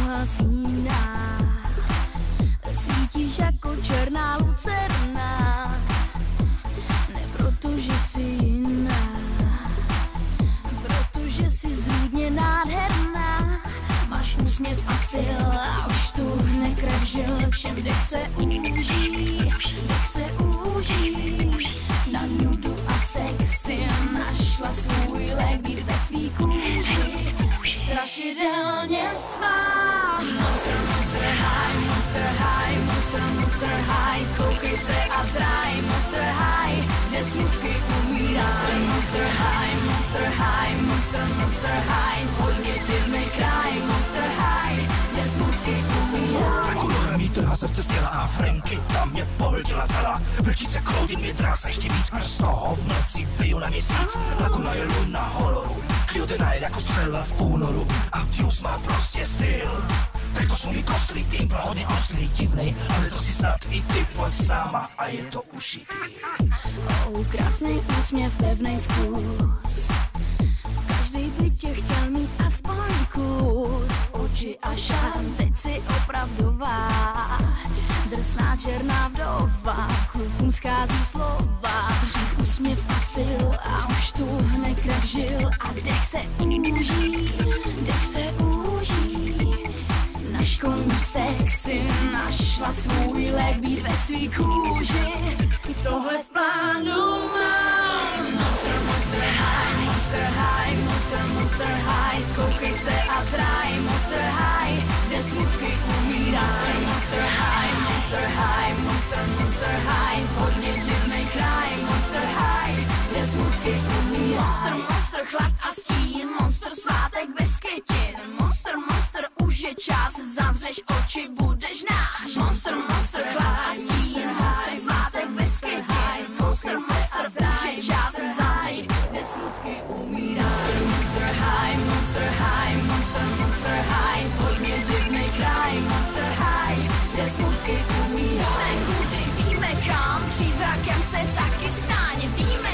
hasíná. Svítíš jako černá lucerna, ne protože jsi jiná, protože jsi zrůdně nádherná. Máš úsměv a styl a už tu hne krev žil. Všem dech se úží, dech se úží. Na nudu a stek si našla svůj lék, být ve svý kůži strašidelně svá. Monster, monster high, monster high, monster, monster high. Koukej se a zraj, monster high, kde smutky umíraj. Monster high, monster high, monster, monster high. Hodně divný kraj, monster high, kde smutky umíraj. Trakulora mi trhá srdce z těla a Franky tam mě pohltila celá. Vlčice Claudine mě drásá ještě víc, až z toho v noci vyju na měsíc. Laguna je luna hororu, Clio najel jako střela v únoru. Audius má prostě styl. Tak to jsou mi kostrý tým, pro hodně ostrý, divnej, ale to si snad i ty, pojď sama a je to ušitý. Krásný úsměv, pevnej zkus. Každý by tě chtěl mít aspoň kus. Oči a šarm, teď si opravdová. Drsná černá vdova, klukům schází slova. Hřích, úsměv a styl a už tu hne krev žil. A dech se úží, dech se úží. Na škoustek si našla svůj lék, být ve svý kůži. Tohle v plánu mám. Monster, monster high, monster high, monster, monster high. Koukej se a zraj, monster high, kde smutky umíraj. Monster high, monster high, monster, monster high. Hodně divnej kraj, monster high, kde smutky umíraj. Monster, monster, chlad a stín, monster, svátek bez květin. Monster, monster, už je čas, zavřeš oči, budeš náš. Monster, monster, chlad a stín, monster, svátek bez květin. Monster, monster, už je čas, zavřeš, kde smutky umírá. Monster high, monster high, monster, monster high. Hodně divnej kraj, monster high, kde smutky umírá. Víme kudy, víme kam, přízrakem se taky stáně, víme